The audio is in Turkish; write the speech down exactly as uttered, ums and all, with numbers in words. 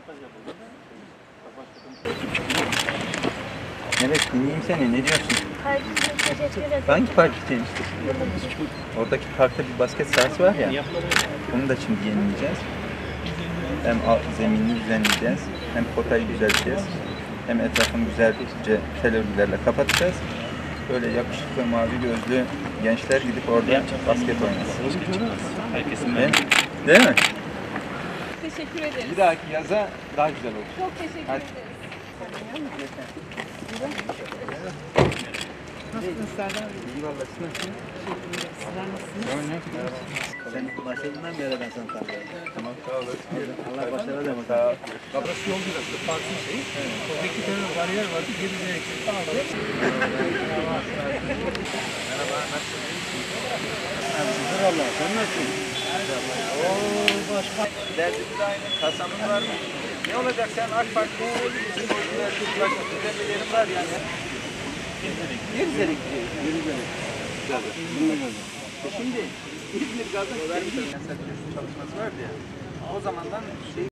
Evet, dinleyeyim seni. Ne diyorsun? Park için teşekkür ederim. Hangi park için? Oradaki parkta bir basket sahası var ya. Onu da şimdi yenileyeceğiz. Hem alt zeminini düzenleyeceğiz, hem potayı düzelteceğiz, hem etrafını güzelce tel örgülerle kapatacağız. Böyle yakışıklı, mavi gözlü gençler gidip orada basket oynasın. Herkesin Değil mi? Değil mi? Teşekkür ederiz. Bir dahaki yaza daha güzel olur. Çok teşekkür Hadi. ederiz. Nasılsın Serdar? İyi valla, siz nasılsınız? Sizler nasılsınız? Merhaba. Sen başladığından beri ben sana tanıyorum. Tamam, sağ olasın. Allah başarılar demek. Sağ ol. Burası yol burası. Parkın şeyi. Orada iki tane bariyer vardı. Geri eksik aldı. Merhaba, nasılsınız? Sizler Allah. Sen nasılsın? Ooo başkan. Derdimiz aynı. Kasamız var mı? Ne olacak, sen AK Parti'ye bizim oyuncular, Türkler, düzenlilerim var yani. Gerizelik diyor. Gerizelik. E şimdi İzmir Gaz'ın çalışması vardı ya. O zamandan şey